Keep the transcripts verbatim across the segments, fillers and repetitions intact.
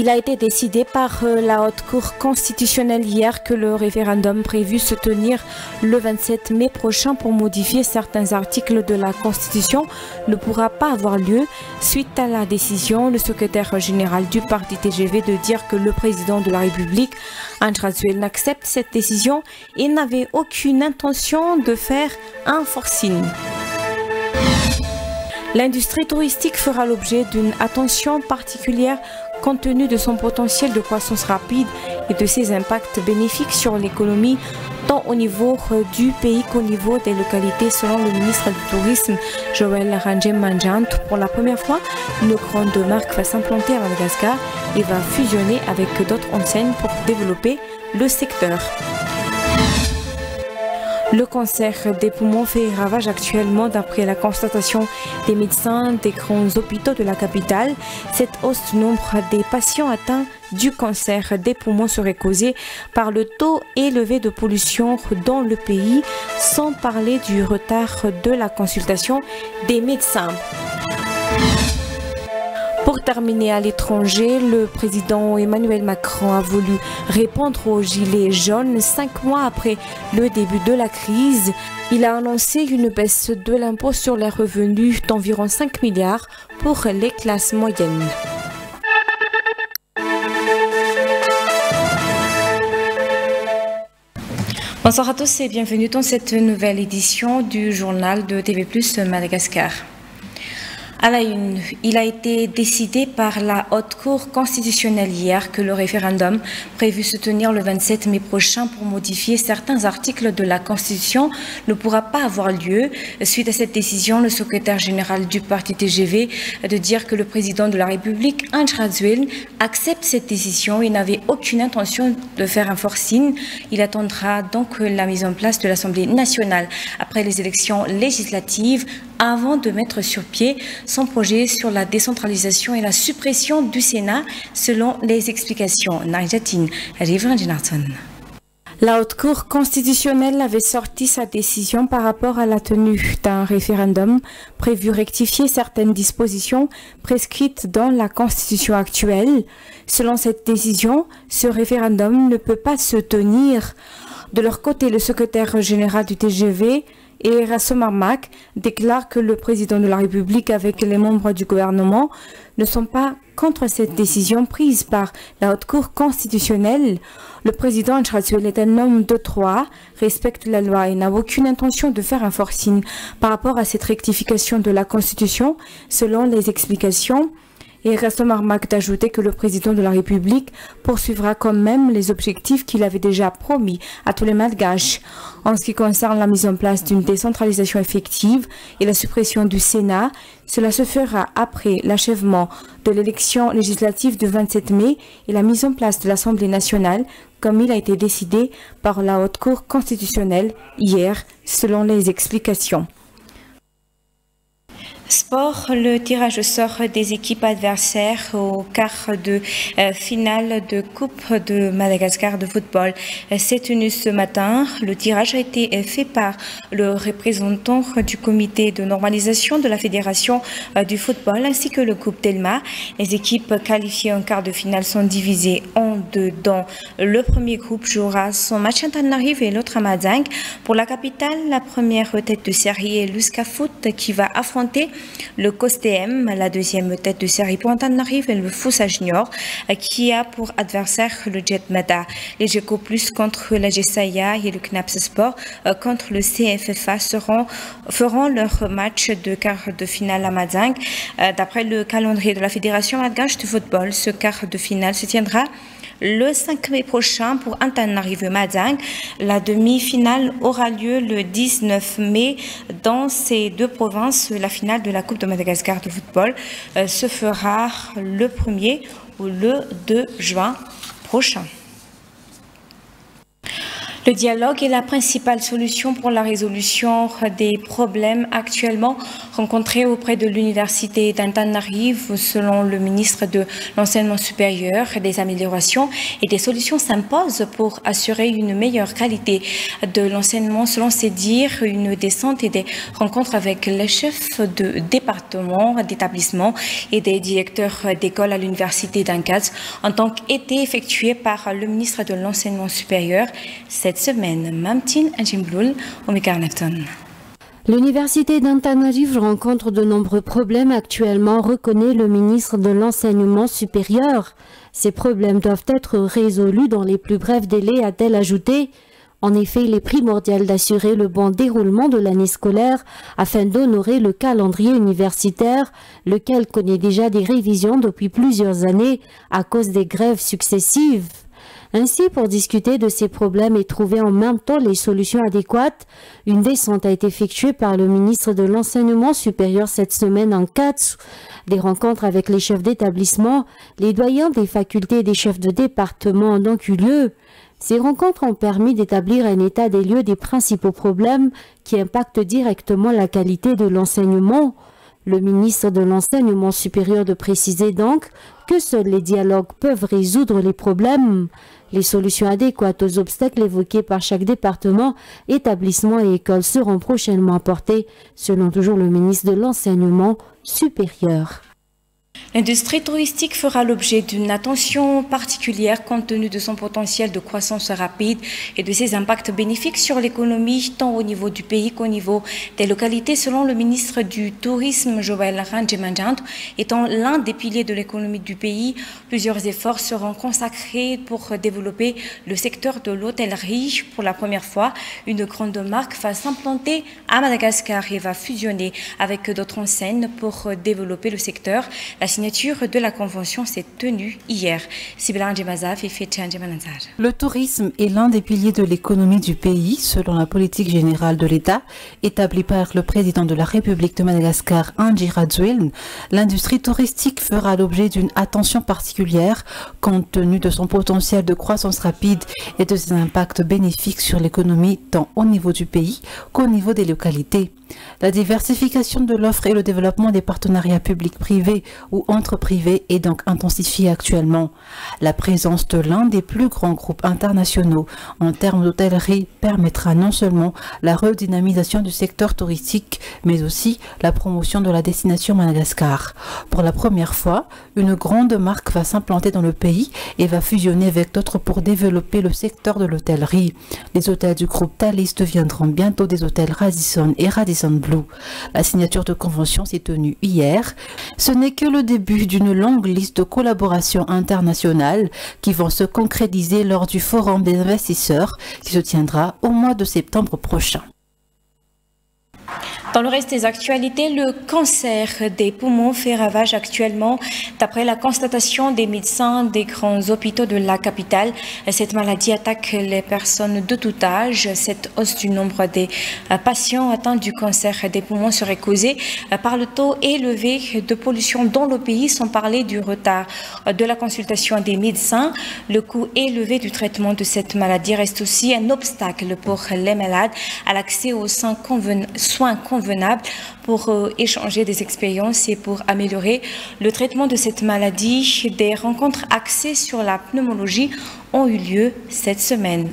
Il a été décidé par la Haute Cour constitutionnelle hier que le référendum prévu se tenir le vingt-sept mai prochain pour modifier certains articles de la Constitution ne pourra pas avoir lieu suite à la décision du secrétaire général du parti T G V de dire que le président de la République, André Rajoelina, accepte cette décision et n'avait aucune intention de faire un forcing. L'industrie touristique fera l'objet d'une attention particulière compte tenu de son potentiel de croissance rapide et de ses impacts bénéfiques sur l'économie, tant au niveau du pays qu'au niveau des localités, selon le ministre du Tourisme, Joël Randjem-Manjant. Pour la première fois, une grande marque va s'implanter à Madagascar et va fusionner avec d'autres enseignes pour développer le secteur. Le cancer des poumons fait ravage actuellement d'après la constatation des médecins des grands hôpitaux de la capitale. Cette hausse du nombre des patients atteints du cancer des poumons serait causée par le taux élevé de pollution dans le pays, sans parler du retard de la consultation des médecins. Pour terminer à l'étranger, le président Emmanuel Macron a voulu répondre aux gilets jaunes cinq mois après le début de la crise. Il a annoncé une baisse de l'impôt sur les revenus d'environ cinq milliards pour les classes moyennes. Bonsoir à tous et bienvenue dans cette nouvelle édition du journal de T V plus Madagascar. À la une, il a été décidé par la Haute Cour constitutionnelle hier que le référendum prévu se tenir le vingt-sept mai prochain pour modifier certains articles de la Constitution ne pourra pas avoir lieu. Suite à cette décision, le secrétaire général du parti T G V de dire que le président de la République, André Rajoelina, accepte cette décision et n'avait aucune intention de faire un forcing. Il attendra donc la mise en place de l'Assemblée nationale après les élections législatives avant de mettre sur pied son projet sur la décentralisation et la suppression du Sénat, selon les explications. Narjatine Rivranjinarton. La Haute Cour constitutionnelle avait sorti sa décision par rapport à la tenue d'un référendum prévu rectifier certaines dispositions prescrites dans la Constitution actuelle. Selon cette décision, ce référendum ne peut pas se tenir. De leur côté, le secrétaire général du T G V et Rassomarmak déclare que le président de la République avec les membres du gouvernement ne sont pas contre cette décision prise par la Haute Cour constitutionnelle. Le président André Rajoelina est un homme de droit, respecte la loi et n'a aucune intention de faire un forcing par rapport à cette rectification de la Constitution, selon les explications. Et Rassomarmak d'ajouter que le président de la République poursuivra quand même les objectifs qu'il avait déjà promis à tous les Malgaches. En ce qui concerne la mise en place d'une décentralisation effective et la suppression du Sénat, cela se fera après l'achèvement de l'élection législative du vingt-sept mai et la mise en place de l'Assemblée nationale, comme il a été décidé par la Haute Cour constitutionnelle hier, selon les explications. Sport, le tirage au sort des équipes adversaires au quart de euh, finale de Coupe de Madagascar de football s'est tenu ce matin. Le tirage a été fait par le représentant du comité de normalisation de la Fédération euh, du football ainsi que le groupe Telma. Les équipes qualifiées en quart de finale sont divisées en deux, dont le premier groupe jouera son match à Antananarivo et l'autre à Madang. Pour la capitale, la première tête de série est l'Uskafoot qui va affronter le Costem, la deuxième tête de série pour Antananarivo et le Foussa Junior, qui a pour adversaire le Jet Mada. Les Géco Plus contre la Gessaya et le Knaps Sport contre le C F F A seront, feront leur match de quart de finale à Madang. D'après le calendrier de la Fédération malgache de football, ce quart de finale se tiendra le cinq mai prochain pour Antananarivo Madang. La demi-finale aura lieu le dix-neuf mai dans ces deux provinces. La finale de la Coupe de Madagascar de football euh, se fera le premier ou le deux juin prochain. Le dialogue est la principale solution pour la résolution des problèmes actuellement rencontrés auprès de l'Université d'Antananarivo. Selon le ministre de l'Enseignement supérieur, des améliorations et des solutions s'imposent pour assurer une meilleure qualité de l'enseignement. Selon ses dires, une descente et des rencontres avec les chefs de département, d'établissement et des directeurs d'école à l'Université d'Ankaz ont donc été effectuées par le ministre de l'Enseignement supérieur cette semaine. Mamtin Anjimblul, Omikar Nepton. L'Université d'Antananarivo rencontre de nombreux problèmes actuellement, reconnaît le ministre de l'Enseignement supérieur. Ces problèmes doivent être résolus dans les plus brefs délais, a-t-elle ajouté. En effet, il est primordial d'assurer le bon déroulement de l'année scolaire afin d'honorer le calendrier universitaire, lequel connaît déjà des révisions depuis plusieurs années à cause des grèves successives. Ainsi, pour discuter de ces problèmes et trouver en même temps les solutions adéquates, une descente a été effectuée par le ministre de l'Enseignement supérieur cette semaine en Katsu. Des rencontres avec les chefs d'établissement, les doyens des facultés et des chefs de département ont donc eu lieu. Ces rencontres ont permis d'établir un état des lieux des principaux problèmes qui impactent directement la qualité de l'enseignement. Le ministre de l'Enseignement supérieur de préciser donc que seuls les dialogues peuvent résoudre les problèmes. Les solutions adéquates aux obstacles évoqués par chaque département, établissement et école seront prochainement apportées, selon toujours le ministre de l'Enseignement supérieur. L'industrie touristique fera l'objet d'une attention particulière compte tenu de son potentiel de croissance rapide et de ses impacts bénéfiques sur l'économie, tant au niveau du pays qu'au niveau des localités. Selon le ministre du Tourisme, Joël Ranjemanjant, étant l'un des piliers de l'économie du pays, plusieurs efforts seront consacrés pour développer le secteur de l'hôtellerie. Pour la première fois, une grande marque va s'implanter à Madagascar et va fusionner avec d'autres enseignes pour développer le secteur. La signature de la convention s'est tenue hier. Le tourisme est l'un des piliers de l'économie du pays, selon la politique générale de l'État, établie par le président de la République de Madagascar, Andry Rajoelina. L'industrie touristique fera l'objet d'une attention particulière, compte tenu de son potentiel de croissance rapide et de ses impacts bénéfiques sur l'économie, tant au niveau du pays qu'au niveau des localités. La diversification de l'offre et le développement des partenariats publics-privés ou entre privés est donc intensifiée actuellement. La présence de l'un des plus grands groupes internationaux en termes d'hôtellerie permettra non seulement la redynamisation du secteur touristique, mais aussi la promotion de la destination Madagascar. Pour la première fois, une grande marque va s'implanter dans le pays et va fusionner avec d'autres pour développer le secteur de l'hôtellerie. Les hôtels du groupe Thalys deviendront bientôt des hôtels Radisson et Radisson Blu. La signature de convention s'est tenue hier. Ce n'est que le début d'une longue liste de collaborations internationales qui vont se concrétiser lors du Forum des investisseurs qui se tiendra au mois de septembre prochain. Dans le reste des actualités, le cancer des poumons fait ravage actuellement. D'après la constatation des médecins des grands hôpitaux de la capitale, cette maladie attaque les personnes de tout âge. Cette hausse du nombre des patients atteints du cancer des poumons serait causée par le taux élevé de pollution dans le pays, sans parler du retard de la consultation des médecins. Le coût élevé du traitement de cette maladie reste aussi un obstacle pour les malades à l'accès aux soins convenables pour euh, échanger des expériences et pour améliorer le traitement de cette maladie. Des rencontres axées sur la pneumologie ont eu lieu cette semaine.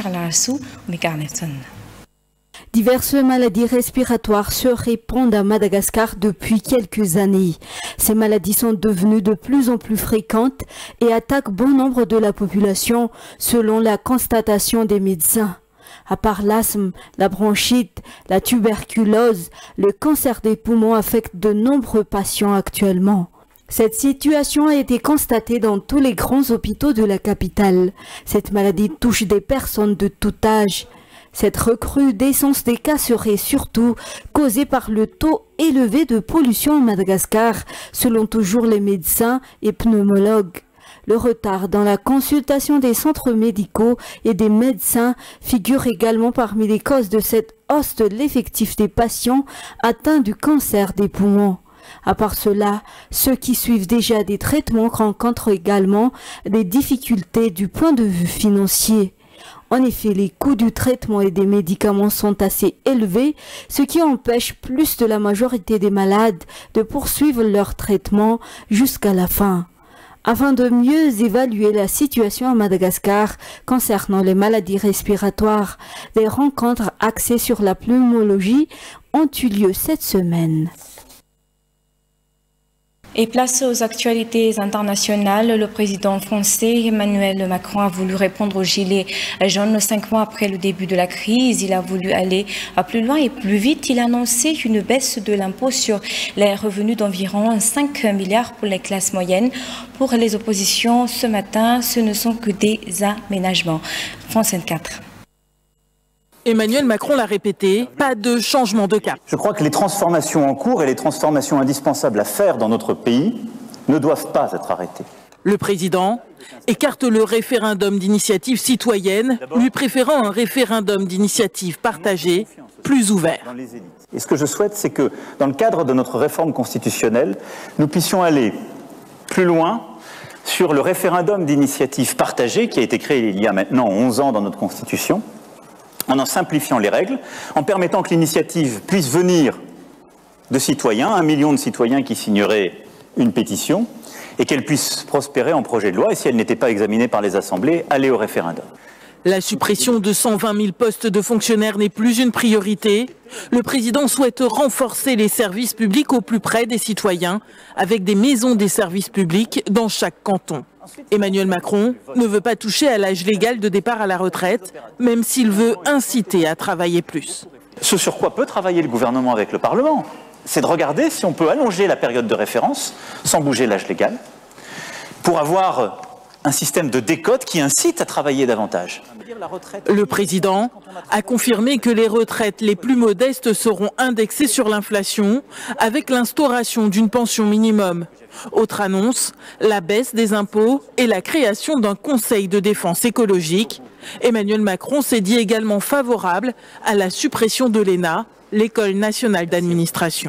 Diverses maladies respiratoires se répandent à Madagascar depuis quelques années. Ces maladies sont devenues de plus en plus fréquentes et attaquent bon nombre de la population, selon la constatation des médecins. À part l'asthme, la bronchite, la tuberculose, le cancer des poumons affecte de nombreux patients actuellement. Cette situation a été constatée dans tous les grands hôpitaux de la capitale. Cette maladie touche des personnes de tout âge. Cette recrudescence des cas serait surtout causée par le taux élevé de pollution à Madagascar, selon toujours les médecins et pneumologues. Le retard dans la consultation des centres médicaux et des médecins figure également parmi les causes de cette hausse de l'effectif des patients atteints du cancer des poumons. À part cela, ceux qui suivent déjà des traitements rencontrent également des difficultés du point de vue financier. En effet, les coûts du traitement et des médicaments sont assez élevés, ce qui empêche plus de la majorité des malades de poursuivre leur traitement jusqu'à la fin. Afin de mieux évaluer la situation à Madagascar concernant les maladies respiratoires, des rencontres axées sur la pneumologie ont eu lieu cette semaine. Et place aux actualités internationales, le président français Emmanuel Macron a voulu répondre aux gilets jaunes cinq mois après le début de la crise. Il a voulu aller plus loin et plus vite. Il a annoncé une baisse de l'impôt sur les revenus d'environ cinq milliards pour les classes moyennes. Pour les oppositions, ce matin, ce ne sont que des aménagements. France vingt-quatre. Emmanuel Macron l'a répété, pas de changement de cap. Je crois que les transformations en cours et les transformations indispensables à faire dans notre pays ne doivent pas être arrêtées. Le président écarte le référendum d'initiative citoyenne, lui préférant un référendum d'initiative partagée, plus ouvert. Et ce que je souhaite, c'est que dans le cadre de notre réforme constitutionnelle, nous puissions aller plus loin sur le référendum d'initiative partagée qui a été créé il y a maintenant onze ans dans notre Constitution, en en simplifiant les règles, en permettant que l'initiative puisse venir de citoyens, un million de citoyens qui signeraient une pétition, et qu'elle puisse prospérer en projet de loi, et si elle n'était pas examinée par les assemblées, aller au référendum. La suppression de cent vingt mille postes de fonctionnaires n'est plus une priorité. Le président souhaite renforcer les services publics au plus près des citoyens, avec des maisons des services publics dans chaque canton. Emmanuel Macron ne veut pas toucher à l'âge légal de départ à la retraite, même s'il veut inciter à travailler plus. Ce sur quoi peut travailler le gouvernement avec le Parlement, c'est de regarder si on peut allonger la période de référence sans bouger l'âge légal, pour avoir un système de décote qui incite à travailler davantage. Le président a confirmé que les retraites les plus modestes seront indexées sur l'inflation avec l'instauration d'une pension minimum. Autre annonce, la baisse des impôts et la création d'un conseil de défense écologique. Emmanuel Macron s'est dit également favorable à la suppression de l'E N A, l'École nationale d'administration.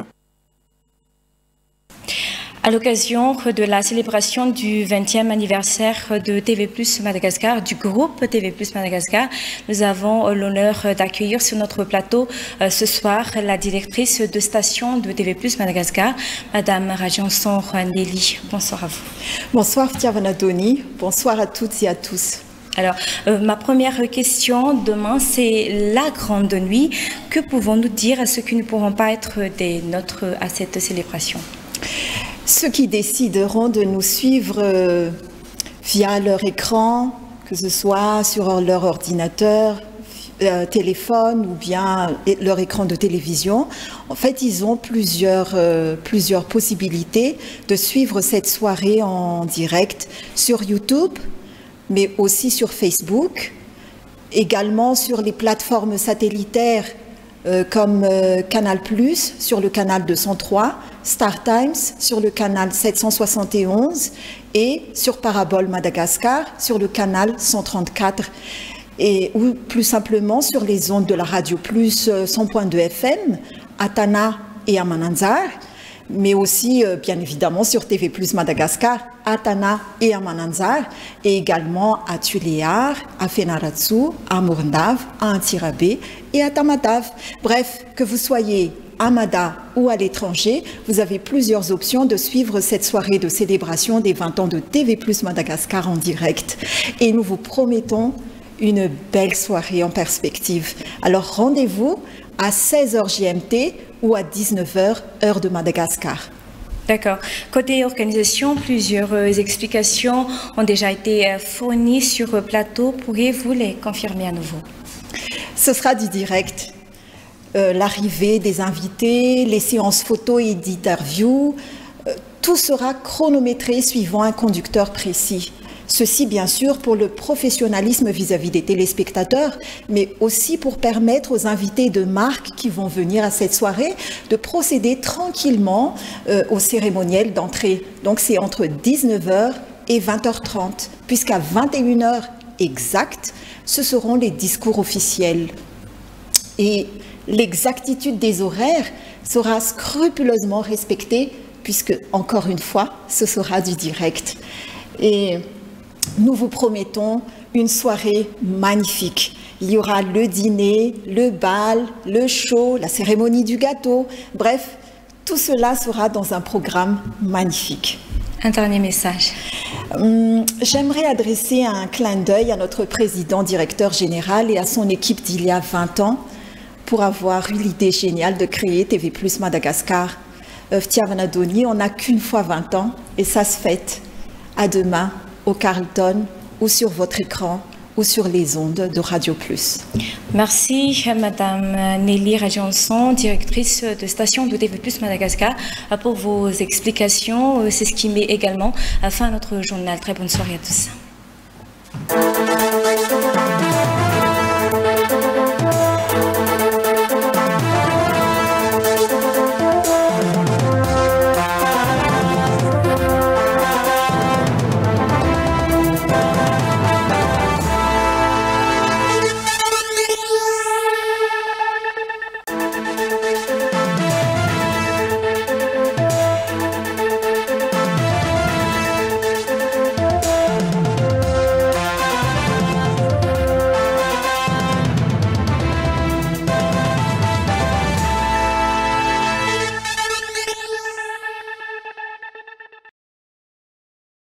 À l'occasion de la célébration du vingtième anniversaire de T V plus Madagascar, du groupe T V plus Madagascar, nous avons l'honneur d'accueillir sur notre plateau euh, ce soir la directrice de station de T V plus Madagascar, Madame Rajanson Rwandeli. Bonsoir à vous. Bonsoir Tiavanadoni, bonsoir à toutes et à tous. Alors, euh, ma première question demain, c'est la grande nuit. Que pouvons-nous dire à ceux qui ne pourront pas être des nôtres à cette célébration? Ceux qui décideront de nous suivre euh, via leur écran, que ce soit sur leur ordinateur, euh, téléphone ou bien leur écran de télévision, en fait, ils ont plusieurs, euh, plusieurs possibilités de suivre cette soirée en direct sur YouTube, mais aussi sur Facebook, également sur les plateformes satellitaires euh, comme euh, Canal plus, sur le canal deux cent trois, Star Times sur le canal sept cent soixante et onze et sur Parabole Madagascar sur le canal cent trente-quatre et ou plus simplement sur les ondes de la radio plus cent point deux F M à Tana et à Mananzar, mais aussi euh, bien évidemment sur T V plus Madagascar à Tana et à Mananzar et également à Tuléar, à Fenaratsu, à Mourndave, à Antirabé et à Tamatave. Bref, que vous soyez à Mada ou à l'étranger, vous avez plusieurs options de suivre cette soirée de célébration des vingt ans de T V plus Madagascar en direct. Et nous vous promettons une belle soirée en perspective. Alors rendez-vous à seize heures G M T ou à dix-neuf heures heure de Madagascar. D'accord. Côté organisation, plusieurs explications ont déjà été fournies sur plateau. Pourriez-vous les confirmer à nouveau? Ce sera du direct. Euh, l'arrivée des invités, les séances photos et d'interviews, euh, tout sera chronométré suivant un conducteur précis. Ceci, bien sûr, pour le professionnalisme vis-à-vis des téléspectateurs, mais aussi pour permettre aux invités de marque qui vont venir à cette soirée de procéder tranquillement euh, au cérémoniel d'entrée. Donc, c'est entre dix-neuf heures et vingt heures trente, puisqu'à vingt et une heures exactes, ce seront les discours officiels. Et l'exactitude des horaires sera scrupuleusement respectée, puisque, encore une fois, ce sera du direct. Et nous vous promettons une soirée magnifique. Il y aura le dîner, le bal, le show, la cérémonie du gâteau. Bref, tout cela sera dans un programme magnifique. Un dernier message. Hum, J'aimerais adresser un clin d'œil à notre président directeur général et à son équipe d'il y a vingt ans pour avoir eu l'idée géniale de créer T V plus Madagascar. Euh, Tiavanadoni, on n'a qu'une fois vingt ans et ça se fête. À demain, au Carlton ou sur votre écran ou sur les ondes de Radio Plus. Merci Madame Nelly Rajanson, directrice de station de T V plus Madagascar, pour vos explications. C'est ce qui met également fin à notre journal. Très bonne soirée à tous.